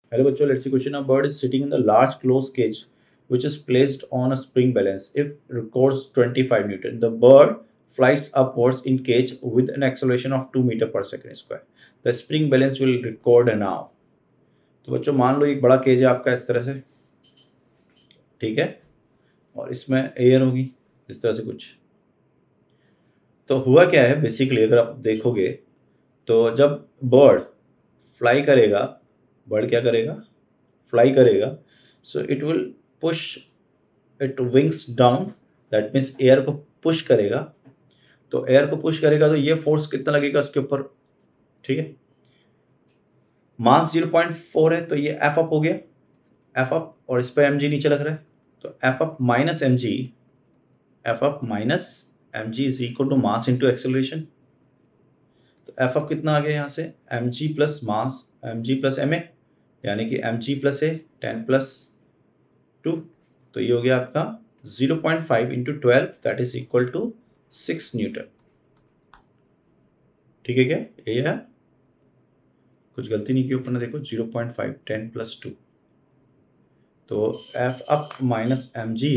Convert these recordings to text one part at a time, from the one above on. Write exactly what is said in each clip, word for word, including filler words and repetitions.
Hello बच्चों, let's see question. A bird is sitting in the large close cage which is placed on a spring balance. If records twenty-five newton, the bird flies upwards in cage with an acceleration of two meter per second square. The spring balance will record now. तो बच्चों मान लो एक बड़ा cage है आपका इस तरह से, ठीक है, और इसमें एयर होगी इस तरह से कुछ. तो हुआ क्या है बेसिकली, अगर आप देखोगे तो जब बर्ड फ्लाई करेगा, बर्ड क्या करेगा, फ्लाई करेगा, so it will push it wings down. That means air को पुश करेगा. तो एयर को पुश करेगा तो ये फोर्स कितना लगेगा उसके ऊपर, ठीक है. मास ज़ीरो पॉइंट फोर है तो ये एफ अप हो गया, एफ अप, और इस पर एम जी नीचे लग रहा है. तो F up minus M G, F up minus M G is equal to mass into acceleration. तो एफ अप कितना आ गया यहाँ से, M G plus mass, M G plus M A, यानी कि M G plus A ten plus two. तो ये हो गया आपका zero point five into twelve, that is equal to six newton. ठीक है क्या, ये है, कुछ गलती नहीं की ऊपर ने, देखो zero point five ten plus two. तो F up minus M G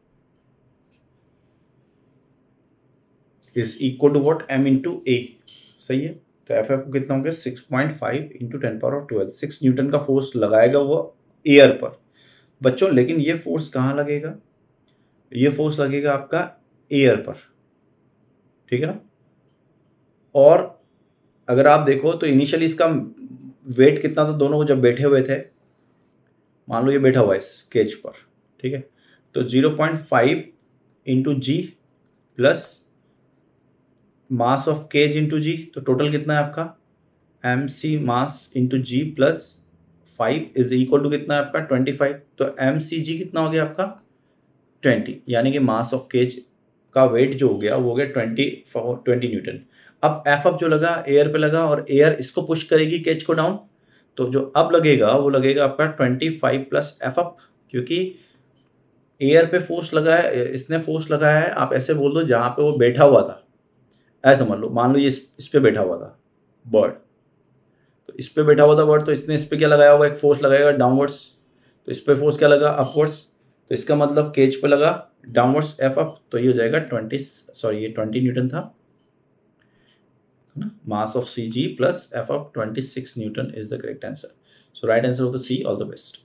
is equal to what, M into A. सही है. तो एफ एफ कितना हो गया, six point five into ten power of twelve. Six newton का फोर्स लगाएगा वो एयर पर बच्चों. लेकिन ये फोर्स कहाँ लगेगा, ये फोर्स लगेगा आपका एयर पर, ठीक है ना. और अगर आप देखो तो इनिशियली इसका वेट कितना था, दोनों को जब बैठे हुए थे, मान लो ये बैठा हुआ है इस केज पर, ठीक है. तो zero point five into G plus mass of cage into G, तो टोटल कितना है आपका, M C mass into G plus five is equal to कितना है आपका ट्वेंटी फाइव. तो एम सी जी कितना हो गया आपका ट्वेंटी, यानी कि मास ऑफ केज का वेट जो हो गया वो हो गया ट्वेंटी ट्वेंटी न्यूटन. अब एफ अप जो लगा एयर पे लगा और एयर इसको पुश करेगी केज को डाउन. तो जो अब लगेगा वो लगेगा आपका twenty five plus F up, क्योंकि एयर पे फोर्स लगा है, इसने फोर्स लगाया है. आप ऐसे बोल दो जहाँ पे वो बैठा हुआ था, ऐसा समझ लो. मान लो ये इस, इस पे बैठा हुआ था बर्ड, तो इस पे बैठा हुआ था बर्ड, तो इसने इस पे क्या लगाया हुआ, एक फोर्स लगाएगा डाउनवर्ड्स. तो इस पे फोर्स क्या लगा, अपवर्ड्स. तो इसका मतलब केज पे लगा डाउनवर्ड्स एफ अप. तो ये हो जाएगा ट्वेंटी, सॉरी ये ट्वेंटी न्यूटन था ना. Mass of C G plus F up twenty six newton is the correct answer. So right answer of the C. All the best.